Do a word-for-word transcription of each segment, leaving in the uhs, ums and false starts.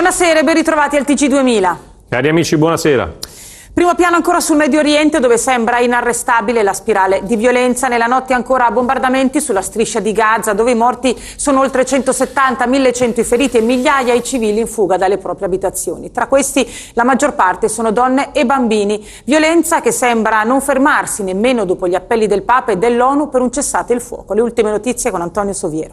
Buonasera e ben ritrovati al T G duemila. Cari amici, buonasera. Primo piano ancora sul Medio Oriente, dove sembra inarrestabile la spirale di violenza. Nella notte ancora bombardamenti sulla striscia di Gaza, dove i morti sono oltre centosettanta, millecento i feriti e migliaia i civili in fuga dalle proprie abitazioni. Tra questi la maggior parte sono donne e bambini. Violenza che sembra non fermarsi nemmeno dopo gli appelli del Papa e dell'ONU per un cessate il fuoco. Le ultime notizie con Antonio Soviero.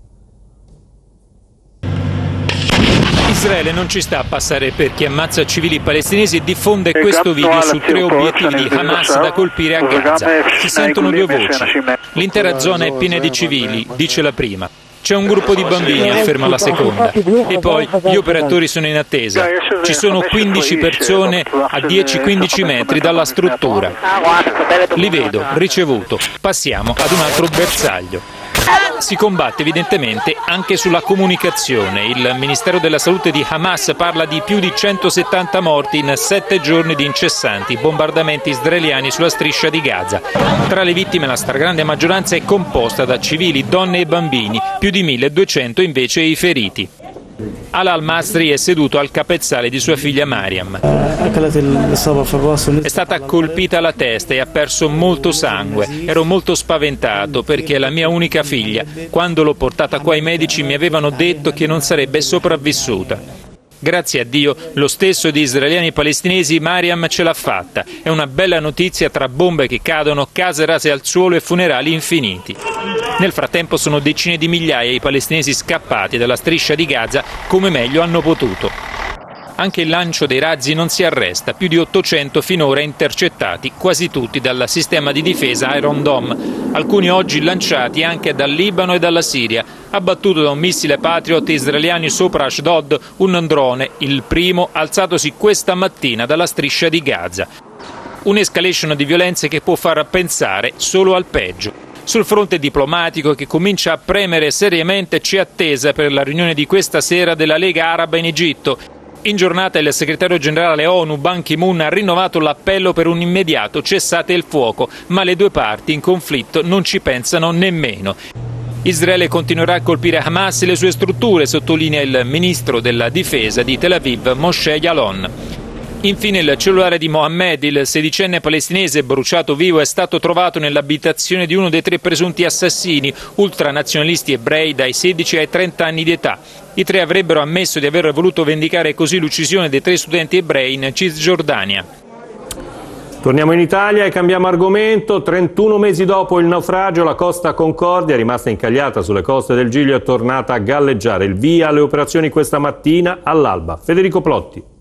Israele non ci sta a passare per chi ammazza civili palestinesi e diffonde questo video su tre obiettivi di Hamas da colpire a Gaza. Si sentono due voci. L'intera zona è piena di civili, dice la prima. C'è un gruppo di bambini, afferma la seconda. E poi gli operatori sono in attesa. Ci sono quindici persone a dieci quindici metri dalla struttura. Li vedo, ricevuto. Passiamo ad un altro bersaglio. Si combatte evidentemente anche sulla comunicazione. Il Ministero della Salute di Hamas parla di più di centosettanta morti in sette giorni di incessanti bombardamenti israeliani sulla striscia di Gaza. Tra le vittime la stragrande maggioranza è composta da civili, donne e bambini, più di milleduecento invece i feriti. Ala al-Masri è seduto al capezzale di sua figlia Mariam. È stata colpita alla testa e ha perso molto sangue. Ero molto spaventato perché è la mia unica figlia. Quando l'ho portata qua i medici mi avevano detto che non sarebbe sopravvissuta. Grazie a Dio, lo stesso di israeliani e palestinesi, Mariam ce l'ha fatta. È una bella notizia tra bombe che cadono, case rase al suolo e funerali infiniti. Nel frattempo sono decine di migliaia i palestinesi scappati dalla striscia di Gaza come meglio hanno potuto. Anche il lancio dei razzi non si arresta, più di ottocento finora intercettati, quasi tutti dal sistema di difesa Iron Dome, alcuni oggi lanciati anche dal Libano e dalla Siria, abbattuto da un missile Patriot israeliani sopra Ashdod, un drone, il primo alzatosi questa mattina dalla striscia di Gaza. Un'escalation di violenze che può far pensare solo al peggio. Sul fronte diplomatico che comincia a premere seriamente c'è attesa per la riunione di questa sera della Lega Araba in Egitto. In giornata il segretario generale ONU Ban Ki-moon ha rinnovato l'appello per un immediato cessate il fuoco, ma le due parti in conflitto non ci pensano nemmeno. Israele continuerà a colpire Hamas e le sue strutture, sottolinea il ministro della difesa di Tel Aviv, Moshe Yaalon. Infine il cellulare di Mohammed, il sedicenne palestinese bruciato vivo, è stato trovato nell'abitazione di uno dei tre presunti assassini, ultranazionalisti ebrei dai sedici ai trenta anni di età. I tre avrebbero ammesso di aver voluto vendicare così l'uccisione dei tre studenti ebrei in Cisgiordania. Torniamo in Italia e cambiamo argomento. trentuno mesi dopo il naufragio, la Costa Concordia, rimasta incagliata sulle coste del Giglio, è tornata a galleggiare. Il via alle operazioni questa mattina all'alba. Federico Plotti.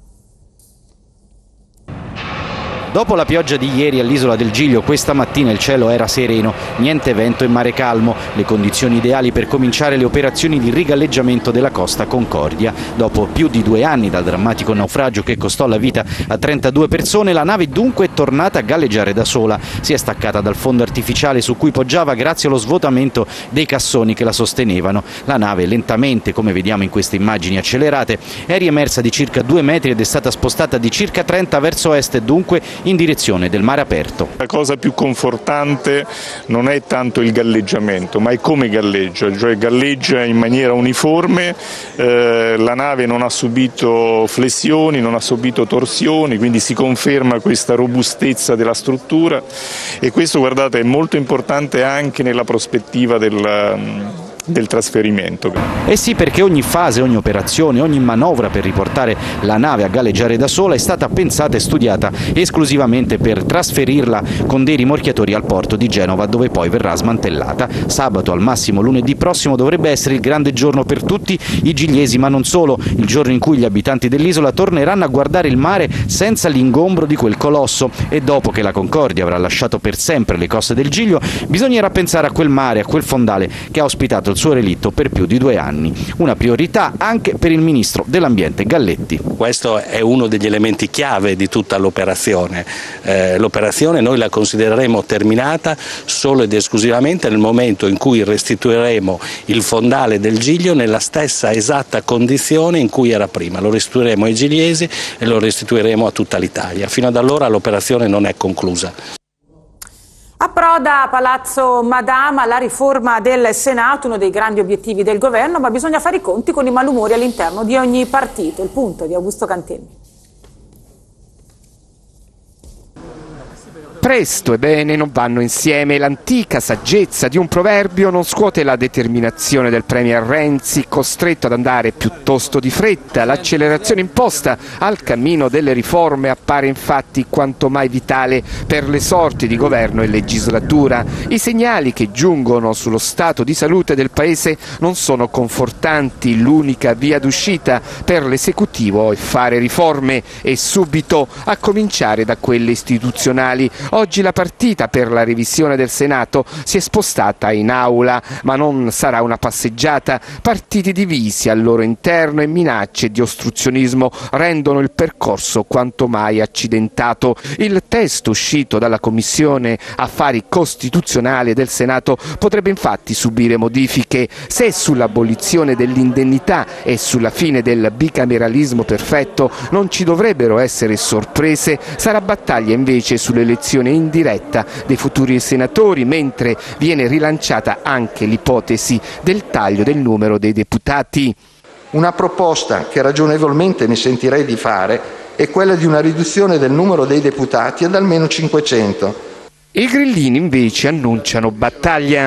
Dopo la pioggia di ieri all'isola del Giglio, questa mattina il cielo era sereno, niente vento e mare calmo, le condizioni ideali per cominciare le operazioni di rigalleggiamento della Costa Concordia. Dopo più di due anni dal drammatico naufragio che costò la vita a trentadue persone, la nave dunque è tornata a galleggiare da sola. Si è staccata dal fondo artificiale su cui poggiava grazie allo svuotamento dei cassoni che la sostenevano. La nave lentamente, come vediamo in queste immagini accelerate, è riemersa di circa due metri ed è stata spostata di circa trenta verso est, dunque in direzione del mare aperto. La cosa più confortante non è tanto il galleggiamento, ma è come galleggia, cioè galleggia in maniera uniforme, eh, la nave non ha subito flessioni, non ha subito torsioni, quindi si conferma questa robustezza della struttura e questo, guardate, è molto importante anche nella prospettiva del del trasferimento. Eh sì, perché ogni fase, ogni operazione, ogni manovra per riportare la nave a galleggiare da sola è stata pensata e studiata esclusivamente per trasferirla con dei rimorchiatori al porto di Genova, dove poi verrà smantellata. Sabato, al massimo lunedì prossimo, dovrebbe essere il grande giorno per tutti i gigliesi, ma non solo, il giorno in cui gli abitanti dell'isola torneranno a guardare il mare senza l'ingombro di quel colosso, e dopo che la Concordia avrà lasciato per sempre le coste del Giglio, bisognerà pensare a quel mare, a quel fondale che ha ospitato il suo relitto per più di due anni. Una priorità anche per il ministro dell'Ambiente Galletti. Questo è uno degli elementi chiave di tutta l'operazione. Eh, l'operazione noi la considereremo terminata solo ed esclusivamente nel momento in cui restituiremo il fondale del Giglio nella stessa esatta condizione in cui era prima. Lo restituiremo ai gigliesi e lo restituiremo a tutta l'Italia. Fino ad allora l'operazione non è conclusa. Approda a Palazzo Madama la riforma del Senato, uno dei grandi obiettivi del governo, ma bisogna fare i conti con i malumori all'interno di ogni partito. Il punto di Augusto Cantelmi. Presto e bene non vanno insieme. L'antica saggezza di un proverbio non scuote la determinazione del premier Renzi, costretto ad andare piuttosto di fretta. L'accelerazione imposta al cammino delle riforme appare infatti quanto mai vitale per le sorti di governo e legislatura. I segnali che giungono sullo stato di salute del Paese non sono confortanti. L'unica via d'uscita per l'esecutivo è fare riforme e subito, a cominciare da quelle istituzionali. Oggi la partita per la revisione del Senato si è spostata in aula, ma non sarà una passeggiata. Partiti divisi al loro interno e minacce di ostruzionismo rendono il percorso quanto mai accidentato. Il testo uscito dalla Commissione Affari Costituzionali del Senato potrebbe infatti subire modifiche. Se sull'abolizione dell'indennità e sulla fine del bicameralismo perfetto non ci dovrebbero essere sorprese, sarà battaglia invece sulle elezioni in diretta dei futuri senatori, mentre viene rilanciata anche l'ipotesi del taglio del numero dei deputati. Una proposta che ragionevolmente mi sentirei di fare è quella di una riduzione del numero dei deputati ad almeno cinquecento. I grillini invece annunciano battaglia.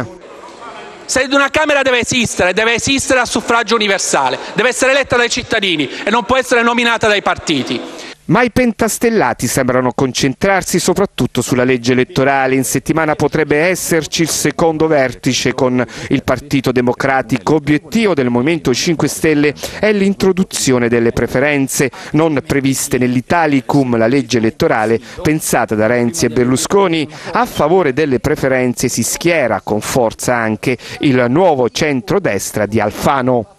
Se una Camera deve esistere, deve esistere a suffragio universale, deve essere eletta dai cittadini e non può essere nominata dai partiti. Ma i pentastellati sembrano concentrarsi soprattutto sulla legge elettorale. In settimana potrebbe esserci il secondo vertice con il Partito Democratico. Obiettivo del Movimento cinque Stelle è l'introduzione delle preferenze non previste nell'Italicum, la legge elettorale pensata da Renzi e Berlusconi. A favore delle preferenze si schiera con forza anche il nuovo centrodestra di Alfano.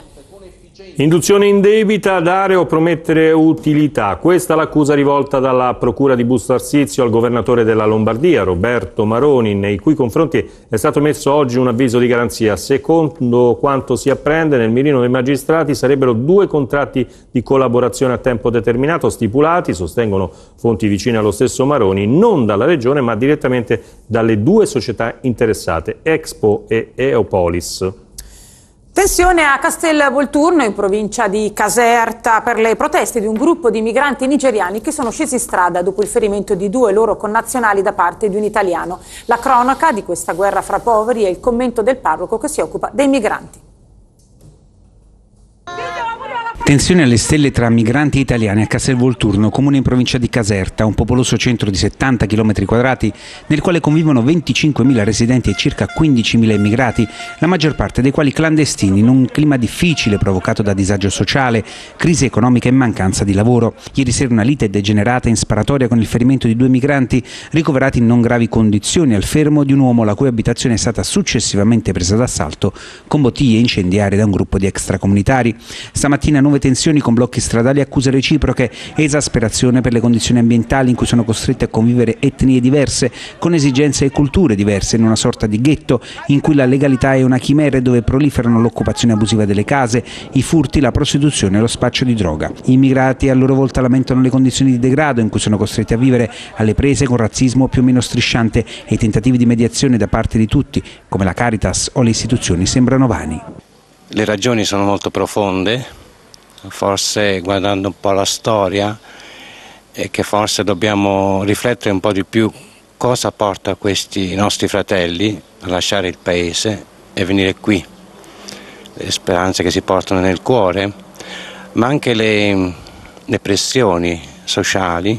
Induzione indebita, dare o promettere utilità. Questa è l'accusa rivolta dalla Procura di Busto Arsizio al governatore della Lombardia, Roberto Maroni, nei cui confronti è stato messo oggi un avviso di garanzia. Secondo quanto si apprende, nel mirino dei magistrati sarebbero due contratti di collaborazione a tempo determinato stipulati, sostengono fonti vicine allo stesso Maroni, non dalla Regione ma direttamente dalle due società interessate, Expo e Eopolis. Tensione a Castelvolturno, in provincia di Caserta, per le proteste di un gruppo di migranti nigeriani che sono scesi in strada dopo il ferimento di due loro connazionali da parte di un italiano. La cronaca di questa guerra fra poveri e il commento del parroco che si occupa dei migranti. Tensione alle stelle tra migranti italiani a Castelvolturno, comune in provincia di Caserta, un popoloso centro di settanta chilometri quadrati nel quale convivono venticinquemila residenti e circa quindicimila immigrati, la maggior parte dei quali clandestini, in un clima difficile provocato da disagio sociale, crisi economica e mancanza di lavoro. Ieri sera una lite è degenerata in sparatoria con il ferimento di due migranti ricoverati in non gravi condizioni al fermo di un uomo la cui abitazione è stata successivamente presa d'assalto con bottiglie incendiarie da un gruppo di extracomunitari. Stamattina nuove tensioni con blocchi stradali, accuse reciproche, esasperazione per le condizioni ambientali in cui sono costrette a convivere etnie diverse, con esigenze e culture diverse, in una sorta di ghetto in cui la legalità è una chimera e dove proliferano l'occupazione abusiva delle case, i furti, la prostituzione e lo spaccio di droga. Gli immigrati a loro volta lamentano le condizioni di degrado in cui sono costretti a vivere, alle prese con razzismo più o meno strisciante, e i tentativi di mediazione da parte di tutti, come la Caritas o le istituzioni, sembrano vani. Le ragioni sono molto profonde. Forse guardando un po' la storia è che forse dobbiamo riflettere un po' di più cosa porta questi nostri fratelli a lasciare il paese e venire qui, le speranze che si portano nel cuore, ma anche le, le pressioni sociali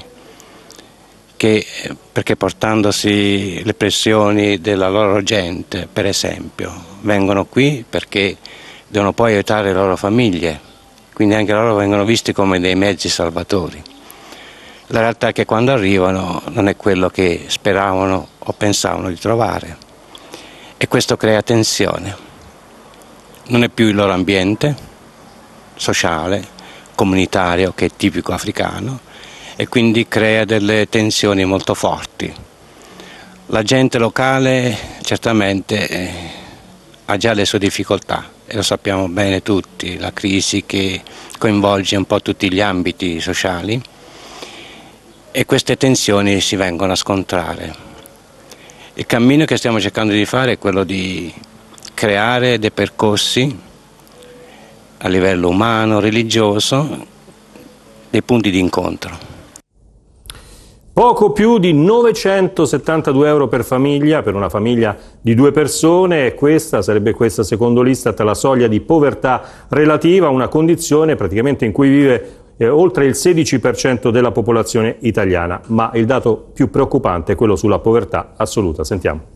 che, perché portandosi le pressioni della loro gente, per esempio, vengono qui perché devono poi aiutare le loro famiglie. Quindi anche loro vengono visti come dei mezzi salvatori. La realtà è che quando arrivano non è quello che speravano o pensavano di trovare, e questo crea tensione. Non è più il loro ambiente sociale, comunitario, che è tipico africano, e quindi crea delle tensioni molto forti. La gente locale certamente eh, ha già le sue difficoltà. E lo sappiamo bene tutti, la crisi che coinvolge un po' tutti gli ambiti sociali, e queste tensioni si vengono a scontrare. Il cammino che stiamo cercando di fare è quello di creare dei percorsi a livello umano, religioso, dei punti di incontro. Poco più di novecentosettantadue euro per famiglia, per una famiglia di due persone, e questa sarebbe, questa secondo l'Istat, la soglia di povertà relativa a una condizione praticamente in cui vive eh, oltre il sedici per cento della popolazione italiana. Ma il dato più preoccupante è quello sulla povertà assoluta. Sentiamo.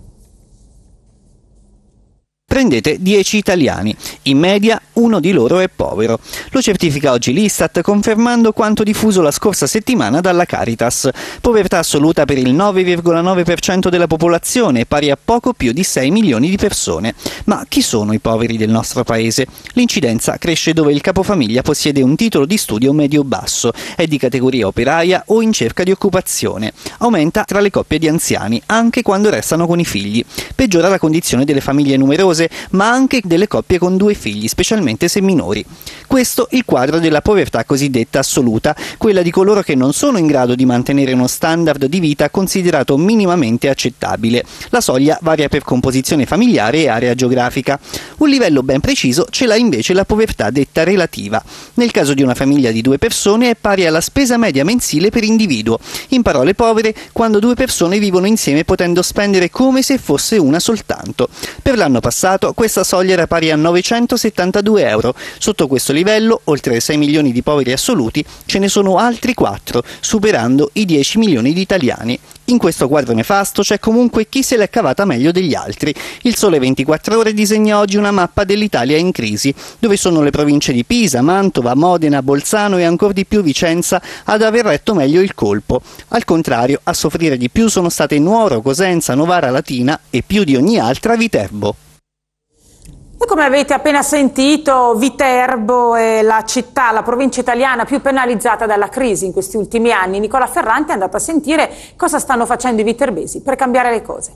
Prendete dieci italiani, in media uno di loro è povero. Lo certifica oggi l'Istat, confermando quanto diffuso la scorsa settimana dalla Caritas. Povertà assoluta per il nove virgola nove per cento della popolazione, pari a poco più di sei milioni di persone. Ma chi sono i poveri del nostro paese? L'incidenza cresce dove il capofamiglia possiede un titolo di studio medio-basso, è di categoria operaia o in cerca di occupazione. Aumenta tra le coppie di anziani, anche quando restano con i figli. Peggiora la condizione delle famiglie numerose, ma anche delle coppie con due figli, specialmente se minori. Questo il quadro della povertà cosiddetta assoluta, quella di coloro che non sono in grado di mantenere uno standard di vita considerato minimamente accettabile. La soglia varia per composizione familiare e area geografica. Un livello ben preciso ce l'ha invece la povertà detta relativa. Nel caso di una famiglia di due persone è pari alla spesa media mensile per individuo. In parole povere, quando due persone vivono insieme potendo spendere come se fosse una soltanto. Per l'anno passato questa soglia era pari a novecentosettantadue euro. Sotto questo livello, oltre ai sei milioni di poveri assoluti, ce ne sono altri quattro, superando i dieci milioni di italiani. In questo quadro nefasto c'è comunque chi se l'è cavata meglio degli altri. Il Sole ventiquattro Ore disegna oggi una mappa dell'Italia in crisi, dove sono le province di Pisa, Mantova, Modena, Bolzano e ancor di più Vicenza ad aver retto meglio il colpo. Al contrario, a soffrire di più sono state Nuoro, Cosenza, Novara Latina e più di ogni altra Viterbo. E come avete appena sentito, Viterbo è la città, la provincia italiana più penalizzata dalla crisi in questi ultimi anni. Nicola Ferranti è andato a sentire cosa stanno facendo i viterbesi per cambiare le cose.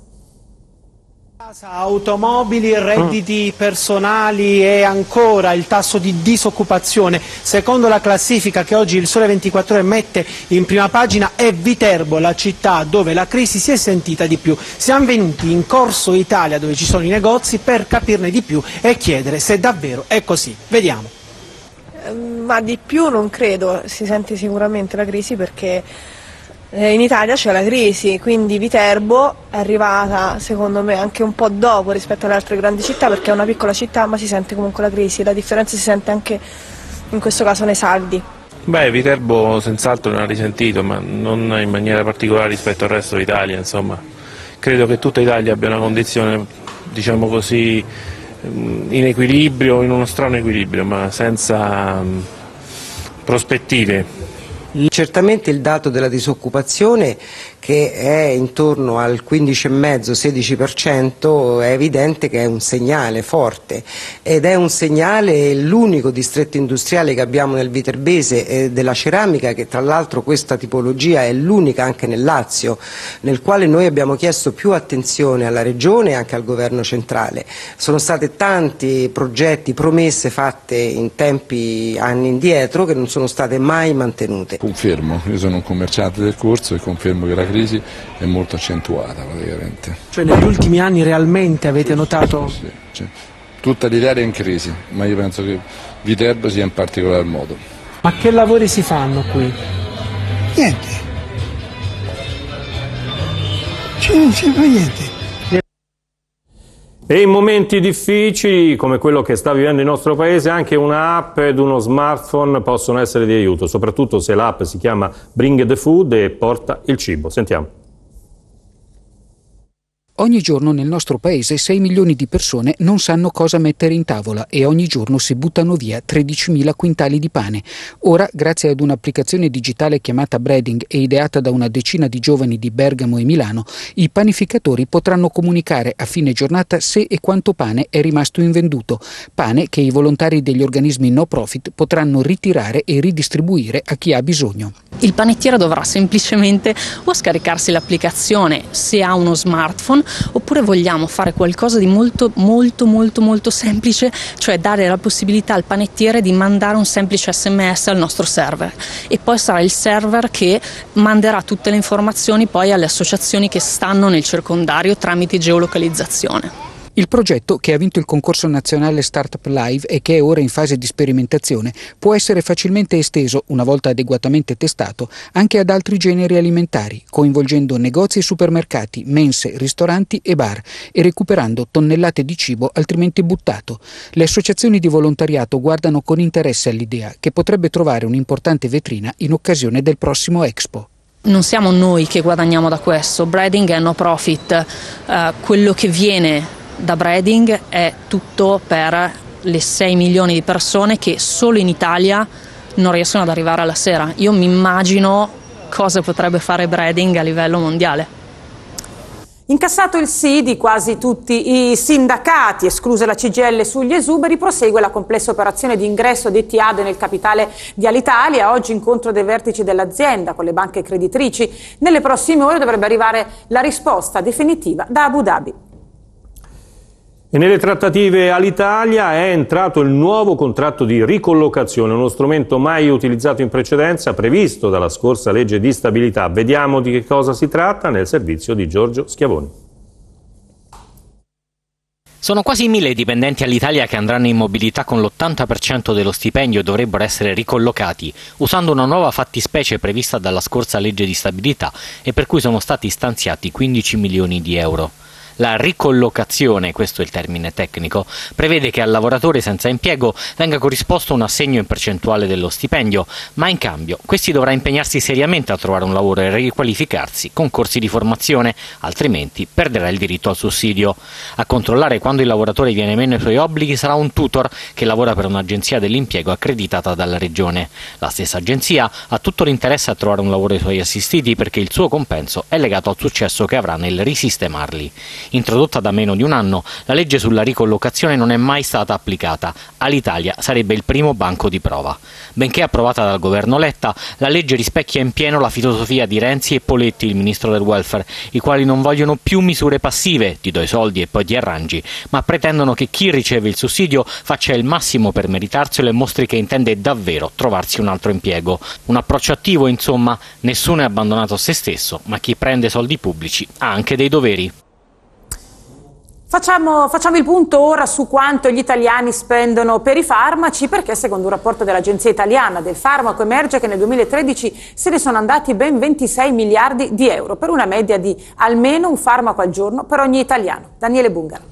Automobili, redditi personali e ancora il tasso di disoccupazione. Secondo la classifica che oggi il Sole ventiquattro Ore mette in prima pagina, è Viterbo la città dove la crisi si è sentita di più. Siamo venuti in Corso Italia, dove ci sono i negozi, per capirne di più e chiedere se davvero è così. Vediamo. Ma di più non credo, si sente sicuramente la crisi perché in Italia c'è la crisi, quindi Viterbo è arrivata secondo me anche un po' dopo rispetto alle altre grandi città, perché è una piccola città ma si sente comunque la crisi. La differenza si sente anche in questo caso nei saldi. Beh, Viterbo senz'altro ne ha risentito, ma non in maniera particolare rispetto al resto d'Italia, insomma. Credo che tutta Italia abbia una condizione, diciamo così, in equilibrio, in uno strano equilibrio, ma senza um, prospettive. Certamente il dato della disoccupazione, che è intorno al quindici virgola cinque sedici per cento, è evidente che è un segnale forte ed è un segnale, l'unico distretto industriale che abbiamo nel Viterbese è della ceramica, che tra l'altro questa tipologia è l'unica anche nel Lazio, nel quale noi abbiamo chiesto più attenzione alla Regione e anche al Governo centrale. Sono stati tanti progetti, promesse fatte in tempi anni indietro che non sono state mai mantenute. Confermo, io sono un commerciante del corso e confermo che la crisi è molto accentuata praticamente. Cioè negli ultimi anni realmente avete notato? Sì, sì. Tutta l'Italia è in crisi, ma io penso che Viterbo sia in particolar modo. Ma che lavori si fanno qui? Niente. Cioè, non si fa niente. E in momenti difficili come quello che sta vivendo il nostro paese, anche un'app ed uno smartphone possono essere di aiuto, soprattutto se l'app si chiama Bring the Food e porta il cibo. Sentiamo. Ogni giorno nel nostro paese sei milioni di persone non sanno cosa mettere in tavola e ogni giorno si buttano via tredicimila quintali di pane. Ora, grazie ad un'applicazione digitale chiamata Breading e ideata da una decina di giovani di Bergamo e Milano, i panificatori potranno comunicare a fine giornata se e quanto pane è rimasto invenduto, pane che i volontari degli organismi no profit potranno ritirare e ridistribuire a chi ha bisogno. Il panettiere dovrà semplicemente o scaricarsi l'applicazione se ha uno smartphone oppure vogliamo fare qualcosa di molto molto molto molto semplice, cioè dare la possibilità al panettiere di mandare un semplice sms al nostro server e poi sarà il server che manderà tutte le informazioni poi alle associazioni che stanno nel circondario tramite geolocalizzazione. Il progetto, che ha vinto il concorso nazionale Startup Live e che è ora in fase di sperimentazione, può essere facilmente esteso, una volta adeguatamente testato, anche ad altri generi alimentari, coinvolgendo negozi e supermercati, mense, ristoranti e bar e recuperando tonnellate di cibo altrimenti buttato. Le associazioni di volontariato guardano con interesse all'idea, che potrebbe trovare un'importante vetrina in occasione del prossimo Expo. Non siamo noi che guadagniamo da questo, Breading è no profit, uh, quello che viene da Breading è tutto per le sei milioni di persone che solo in Italia non riescono ad arrivare alla sera. Io mi immagino cosa potrebbe fare Breading a livello mondiale. Incassato il sì di quasi tutti i sindacati, esclusa la C G I L sugli esuberi, prosegue la complessa operazione di ingresso di Etihad nel capitale di Alitalia. Oggi incontro dei vertici dell'azienda con le banche creditrici. Nelle prossime ore dovrebbe arrivare la risposta definitiva da Abu Dhabi. E nelle trattative Alitalia è entrato il nuovo contratto di ricollocazione, uno strumento mai utilizzato in precedenza, previsto dalla scorsa legge di stabilità. Vediamo di che cosa si tratta nel servizio di Giorgio Schiavoni. Sono quasi mille i dipendenti all'Italia che andranno in mobilità con l'ottanta per cento dello stipendio e dovrebbero essere ricollocati, usando una nuova fattispecie prevista dalla scorsa legge di stabilità e per cui sono stati stanziati quindici milioni di euro. La ricollocazione, questo è il termine tecnico, prevede che al lavoratore senza impiego venga corrisposto un assegno in percentuale dello stipendio, ma in cambio questi dovrà impegnarsi seriamente a trovare un lavoro e riqualificarsi con corsi di formazione, altrimenti perderà il diritto al sussidio. A controllare quando il lavoratore viene meno ai suoi obblighi sarà un tutor che lavora per un'agenzia dell'impiego accreditata dalla regione. La stessa agenzia ha tutto l'interesse a trovare un lavoro ai suoi assistiti perché il suo compenso è legato al successo che avrà nel risistemarli. Introdotta da meno di un anno, la legge sulla ricollocazione non è mai stata applicata. Alitalia sarebbe il primo banco di prova. Benché approvata dal governo Letta, la legge rispecchia in pieno la filosofia di Renzi e Poletti, il ministro del welfare, i quali non vogliono più misure passive, ti do i soldi e poi ti arrangi, ma pretendono che chi riceve il sussidio faccia il massimo per meritarselo e mostri che intende davvero trovarsi un altro impiego. Un approccio attivo, insomma, nessuno è abbandonato a se stesso, ma chi prende soldi pubblici ha anche dei doveri. Facciamo, facciamo il punto ora su quanto gli italiani spendono per i farmaci, perché secondo un rapporto dell'Agenzia Italiana del Farmaco emerge che nel duemilatredici se ne sono andati ben ventisei miliardi di euro, per una media di almeno un farmaco al giorno per ogni italiano. Daniele Bungaro.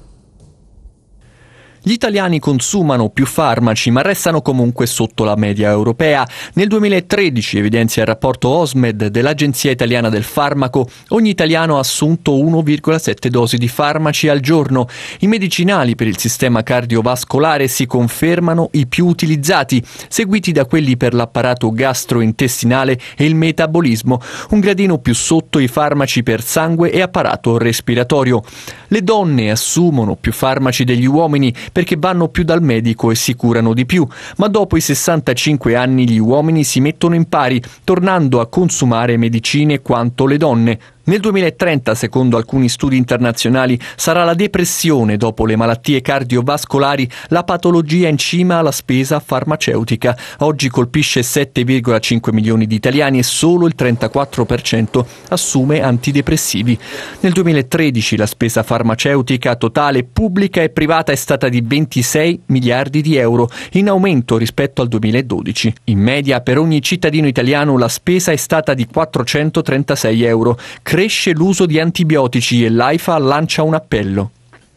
Gli italiani consumano più farmaci ma restano comunque sotto la media europea. Nel duemilatredici, evidenzia il rapporto OSMED dell'Agenzia Italiana del Farmaco, ogni italiano ha assunto uno virgola sette dosi di farmaci al giorno. I medicinali per il sistema cardiovascolare si confermano i più utilizzati, seguiti da quelli per l'apparato gastrointestinale e il metabolismo, un gradino più sotto i farmaci per sangue e apparato respiratorio. Le donne assumono più farmaci degli uomini perché vanno più dal medico e si curano di più, ma dopo i sessantacinque anni gli uomini si mettono in pari, tornando a consumare medicine quanto le donne. Nel duemilatrenta, secondo alcuni studi internazionali, sarà la depressione dopo le malattie cardiovascolari la patologia in cima alla spesa farmaceutica. Oggi colpisce sette virgola cinque milioni di italiani e solo il trentaquattro per cento assume antidepressivi. Nel duemilatredici la spesa farmaceutica totale pubblica e privata è stata di ventisei miliardi di euro, in aumento rispetto al duemiladodici. In media per ogni cittadino italiano la spesa è stata di quattrocentotrentasei euro. Cresce l'uso di antibiotici e l'AIFA lancia un appello.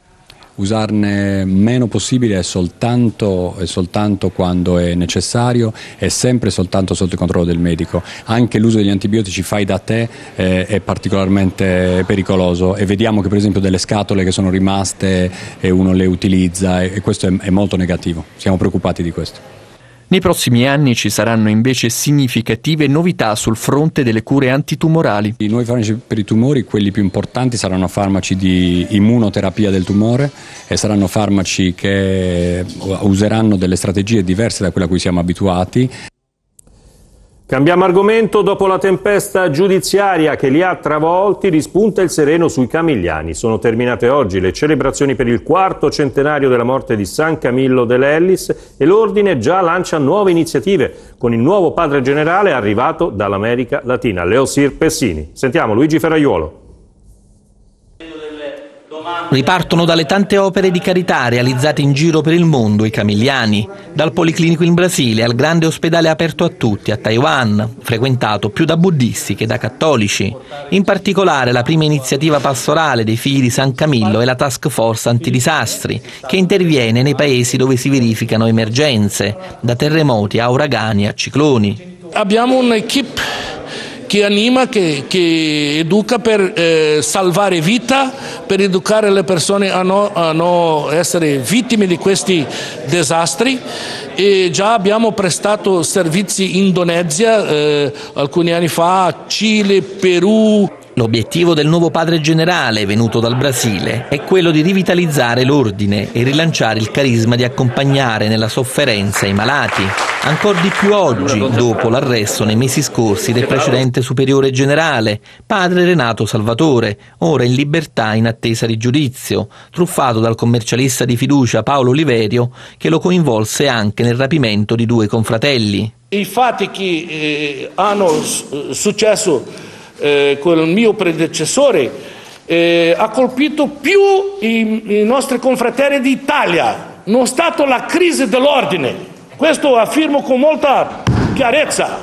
Usarne meno possibile è soltanto, è soltanto quando è necessario e sempre soltanto sotto il controllo del medico. Anche l'uso degli antibiotici fai da te eh, è particolarmente pericoloso e vediamo che per esempio delle scatole che sono rimaste e uno le utilizza e, e questo è, è molto negativo. Siamo preoccupati di questo. Nei prossimi anni ci saranno invece significative novità sul fronte delle cure antitumorali. I nuovi farmaci per i tumori, quelli più importanti, saranno farmaci di immunoterapia del tumore e saranno farmaci che useranno delle strategie diverse da quelle a cui siamo abituati. Cambiamo argomento. Dopo la tempesta giudiziaria che li ha travolti, rispunta il sereno sui Camigliani. Sono terminate oggi le celebrazioni per il quarto centenario della morte di San Camillo dell'Ellis e l'ordine già lancia nuove iniziative con il nuovo padre generale arrivato dall'America Latina, Leosir Pessini. Sentiamo Luigi Ferraiuolo. Ripartono dalle tante opere di carità realizzate in giro per il mondo i Camigliani, dal Policlinico in Brasile al grande ospedale aperto a tutti a Taiwan, frequentato più da buddisti che da cattolici. In particolare la prima iniziativa pastorale dei figli di San Camillo è la Task Force Antidisastri, che interviene nei paesi dove si verificano emergenze, da terremoti a uragani a cicloni. Abbiamo un'equipe che anima, che, che educa per eh, salvare vita, per educare le persone a non a no essere vittime di questi disastri, e già abbiamo prestato servizi in Indonesia eh, alcuni anni fa, Cile, Perù. L'obiettivo del nuovo padre generale venuto dal Brasile è quello di rivitalizzare l'ordine e rilanciare il carisma di accompagnare nella sofferenza i malati. Ancor di più oggi, dopo l'arresto nei mesi scorsi del precedente superiore generale, padre Renato Salvatore, ora in libertà in attesa di giudizio, truffato dal commercialista di fiducia Paolo Oliverio, che lo coinvolse anche nel rapimento di due confratelli. I fatti che eh, hanno successo Eh, con il mio predecessore eh, ha colpito più i, i nostri confratelli d'Italia, non è stata la crisi dell'ordine, questo affermo con molta chiarezza,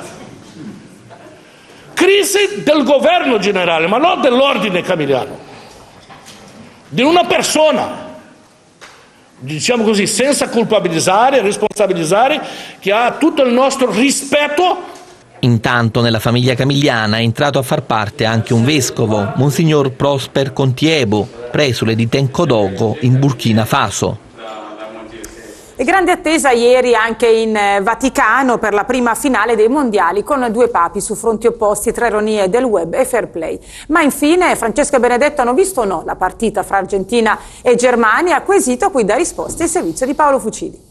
crisi del governo generale, ma non dell'ordine camigliano, di una persona, diciamo così, senza colpabilizzare, responsabilizzare, che ha tutto il nostro rispetto. Intanto nella famiglia camigliana è entrato a far parte anche un vescovo, Monsignor Prosper Contiebo, presule di Tenkodogo in Burkina Faso. E grande attesa ieri anche in Vaticano per la prima finale dei mondiali con due papi su fronti opposti tra ironie del web e fair play. Ma infine Francesca e Benedetto hanno visto o no la partita fra Argentina e Germania? Quesito a cui dà risposte il servizio di Paolo Fucili.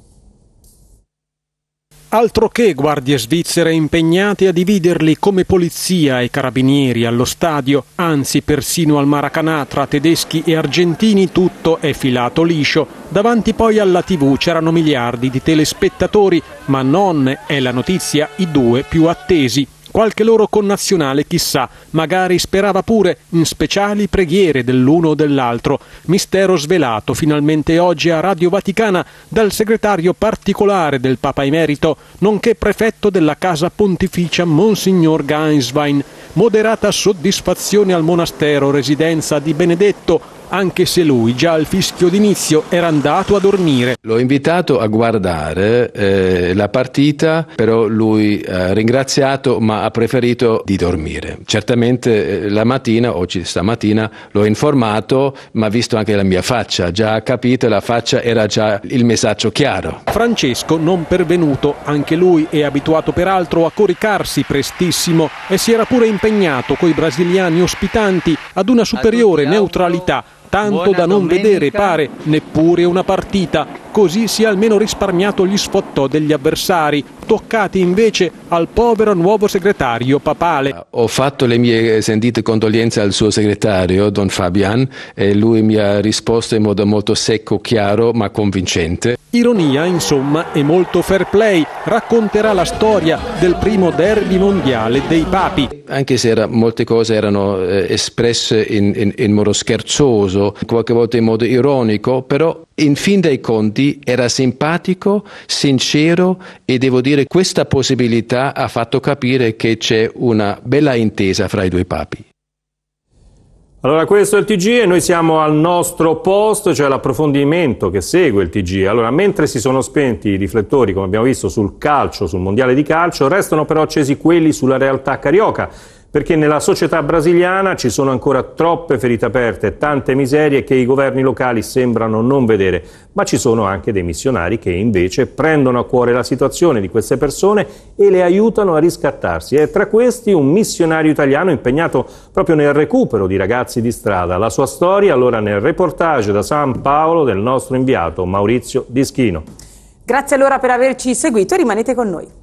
Altro che guardie svizzere impegnate a dividerli come polizia e carabinieri allo stadio, anzi persino al Maracanã tra tedeschi e argentini tutto è filato liscio. Davanti poi alla tivù c'erano miliardi di telespettatori, ma non è la notizia i due più attesi. Qualche loro connazionale, chissà, magari sperava pure in speciali preghiere dell'uno o dell'altro. Mistero svelato finalmente oggi a Radio Vaticana dal segretario particolare del Papa Emerito, nonché prefetto della Casa Pontificia Monsignor Gainswein. Moderata soddisfazione al monastero residenza di Benedetto, anche se lui già al fischio d'inizio era andato a dormire. L'ho invitato a guardare eh, la partita, però lui ha ringraziato ma ha preferito di dormire. Certamente eh, la mattina, oggi stamattina, l'ho informato, ma visto anche la mia faccia, già ha capito, la faccia era già il messaggio chiaro. Francesco non pervenuto, anche lui è abituato peraltro a coricarsi prestissimo e si era pure impegnato coi brasiliani ospitanti ad una superiore neutralità, tanto da non vedere, pare, neppure una partita, così si è almeno risparmiato gli sfottò degli avversari, toccati invece al povero nuovo segretario papale. Ho fatto le mie sentite condoglianze al suo segretario, Don Fabian, e lui mi ha risposto in modo molto secco, chiaro, ma convincente. Ironia, insomma, e molto fair play. Racconterà la storia del primo derby mondiale dei papi. Anche se era, molte cose erano eh, espresse in, in, in modo scherzoso, qualche volta in modo ironico, però in fin dei conti era simpatico, sincero, e devo dire questa possibilità ha fatto capire che c'è una bella intesa fra i due papi. Allora questo è il T G e noi siamo al nostro posto, cioè l'approfondimento che segue il T G. Allora, mentre si sono spenti i riflettori, come abbiamo visto, sul calcio, sul mondiale di calcio, restano però accesi quelli sulla realtà carioca, perché nella società brasiliana ci sono ancora troppe ferite aperte e tante miserie che i governi locali sembrano non vedere, ma ci sono anche dei missionari che invece prendono a cuore la situazione di queste persone e le aiutano a riscattarsi. E tra questi un missionario italiano impegnato proprio nel recupero di ragazzi di strada. La sua storia allora nel reportage da San Paolo del nostro inviato Maurizio Dischino. Grazie allora per averci seguito e rimanete con noi.